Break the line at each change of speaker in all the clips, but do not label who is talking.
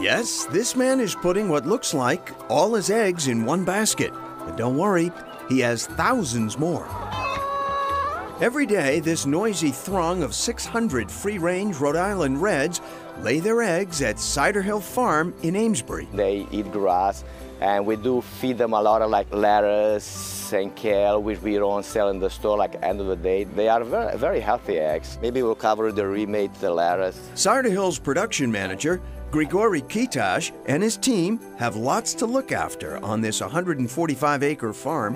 Yes, this man is putting what looks like all his eggs in one basket. But don't worry, he has thousands more. Every day, this noisy throng of 600 free-range Rhode Island Reds lay their eggs at Cider Hill Farm in Amesbury.
They eat grass, and we do feed them a lot of like lettuce and kale, which we don't sell in the store. Like end of the day, they are very, very healthy eggs. Maybe we'll cover the remade the lettuce.
Cider Hill's production manager, Grigory Kitash, and his team have lots to look after on this 145-acre farm.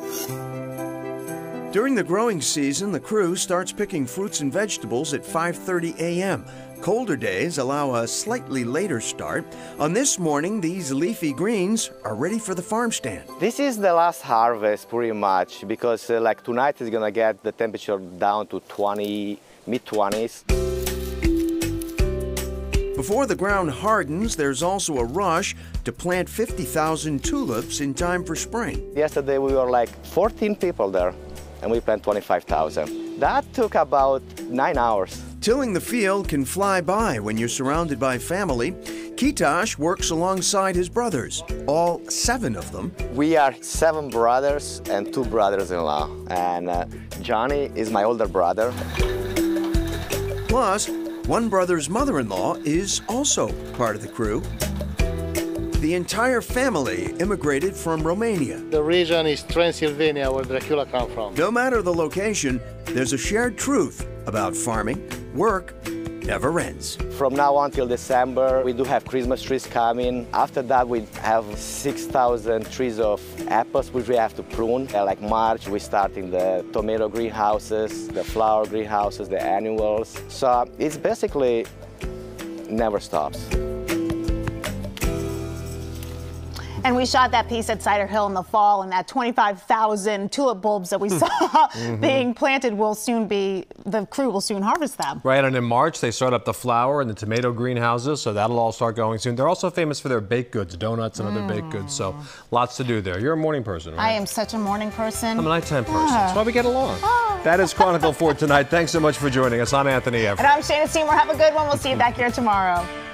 During the growing season, the crew starts picking fruits and vegetables at 5:30 a.m. Colder days allow a slightly later start. On this morning, these leafy greens are ready for the farm stand.
This is the last harvest pretty much because like tonight is gonna get the temperature down to mid-20s.
Before the ground hardens, there's also a rush to plant 50,000 tulips in time for spring.
Yesterday we were like 14 people there, and we planted 25,000. That took about 9 hours.
Tilling the field can fly by when you're surrounded by family. Kitash works alongside his brothers, all 7 of them.
We are 7 brothers and 2 brothers-in-law, and Johnny is my older brother.
Plus, one brother's mother-in-law is also part of the crew. The entire family immigrated from Romania.
The region is Transylvania, where Dracula comes from.
No matter the location, there's a shared truth about farming. Work never ends.
From now on till December, we do have Christmas trees coming. After that, we have 6,000 trees of apples, which we have to prune. Like March, we start in the tomato greenhouses, the flower greenhouses, the annuals. So it's basically never stops.
And we shot that piece at Cider Hill in the fall, and that 25,000 tulip bulbs that we saw being planted will soon be, the crew will soon harvest them.
Right, and in March they start up the flower and the tomato greenhouses, so that'll all start going soon. They're also famous for their baked goods, donuts and other baked goods, so lots to do there. You're a morning person, right?
I am such a morning person.
I'm a nighttime person. That's why we get along. That is Chronicle 4 tonight. Thanks so much for joining us. I'm Anthony Everett.
And I'm Shana Seymour. Have a good one. We'll see you back here tomorrow.